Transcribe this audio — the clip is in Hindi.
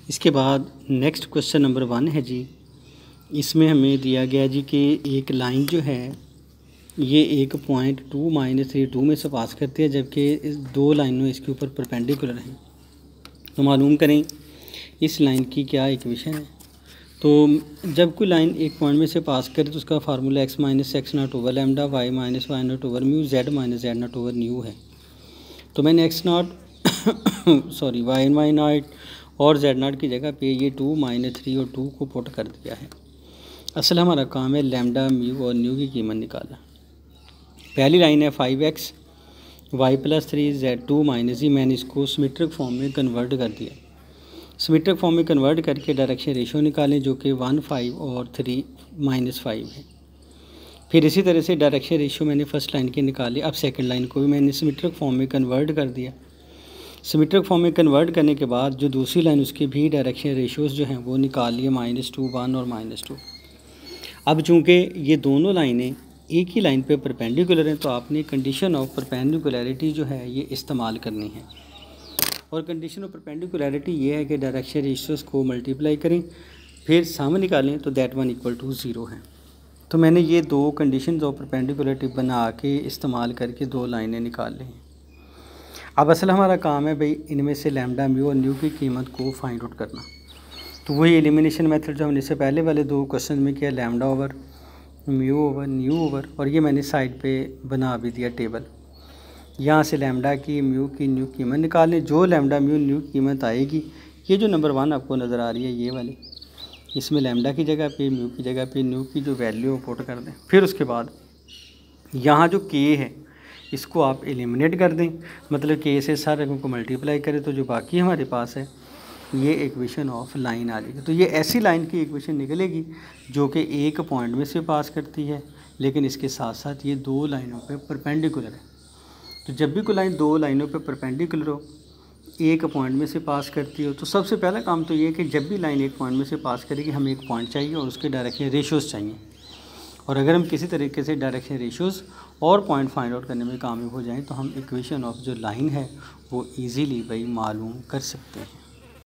इसके बाद नेक्स्ट क्वेश्चन नंबर 1 है जी। इसमें हमें दिया गया जी कि एक लाइन जो है ये एक पॉइंट 2-3 में से पास करती है, जबकि इस दो लाइनों इसके ऊपर परपेंडिकुलर हैं। तो मालूम करें इस लाइन की क्या इक्वेशन है। तो जब कोई लाइन एक पॉइंट में से पास करे तो उसका formula x minus x not over lambda, y minus y not over mu, z minus z not over nu है। तो मैंने एक्स नॉट वाई नॉट और जेड नॉट की जगह पे ये 2-3 और 2 को पुट कर दिया है। असल हमारा काम है लैम्डा, म्यू और न्यू की कीमत निकालना। पहली लाइन है 5x y + 3 z2 माइनस जी। मैंने इसको सिमेट्रिक फॉर्म में कन्वर्ट कर दिया। सिमेट्रिक फॉर्म में कन्वर्ट करके डायरेक्शन रेशियो निकालें जो कि 1, 5 और 3 -5 है। फिर इसी तरह से डायरेक्शन रेशियो मैंने फर्स्ट लाइन के निकाले। अब सेकंड लाइन को भी मैंने सिमेट्रिक फॉर्म में कन्वर्ट कर दिया। सिमेट्रिक फॉर्म में कन्वर्ट करने के बाद जो दूसरी लाइन उसके भी डायरेक्शन रेशियोज़ जो हैं वो निकाल लिए -2, 1 और -2। अब चूँकि ये दोनों लाइनें एक ही लाइन पे परपेंडिकुलर हैं तो आपने कंडीशन ऑफ परपेंडिकुलरिटी जो है ये इस्तेमाल करनी है। और कंडीशन ऑफ परपेंडिकुलरिटी ये है कि डायरेक्शन रेशियोज़ को मल्टीप्लाई करें फिर सम निकालें तो दैट 1 = 0 है। तो मैंने ये दो कंडीशन ऑफ परपेंडिकुलरिटी बना के इस्तेमाल करके दो लाइनें निकाल ली हैं। अब असल हमारा काम है भाई इनमें से लैम्डा, म्यू और न्यू की कीमत को फाइंड आउट करना। तो वही एलिमिनेशन मेथड जो हमने इससे पहले वाले दो क्वेश्चन में किया, lambda over mu over nu over, और ये मैंने साइड पे बना भी दिया टेबल। यहाँ से लैम्डा की, म्यू की, न्यू की कीमत निकालें। जो लैम्डा, म्यू, न्यू की कीमत आएगी, ये जो नंबर 1 आपको नज़र आ रही है ये वाली, इसमें लैम्डा की जगह पे, म्यू की जगह पे न्यू की जो वैल्यू पुट कर दें। फिर उसके बाद यहाँ जो के है इसको आप एलिमिनेट कर दें, मतलब के से सारे को मल्टीप्लाई करें तो जो बाकी हमारे पास है ये इक्वेशन ऑफ लाइन आ जाएगी। तो ये ऐसी लाइन की इक्वेशन निकलेगी जो कि एक पॉइंट में से पास करती है, लेकिन इसके साथ साथ ये दो लाइनों पे परपेंडिकुलर है। तो जब भी कोई लाइन दो लाइनों पे परपेंडिकुलर हो, एक पॉइंट में से पास करती हो, तो सबसे पहला काम तो ये है कि जब भी लाइन एक पॉइंट में से पास करेगी हमें एक पॉइंट चाहिए और उसके डायरेक्शन रेशियोज़ चाहिए। और अगर हम किसी तरीके से डायरेक्शन रेशियोज़ और पॉइंट फाइंड आउट करने में कामयाब हो जाएं तो हम इक्वेशन ऑफ जो लाइन है वो इजीली भाई मालूम कर सकते हैं।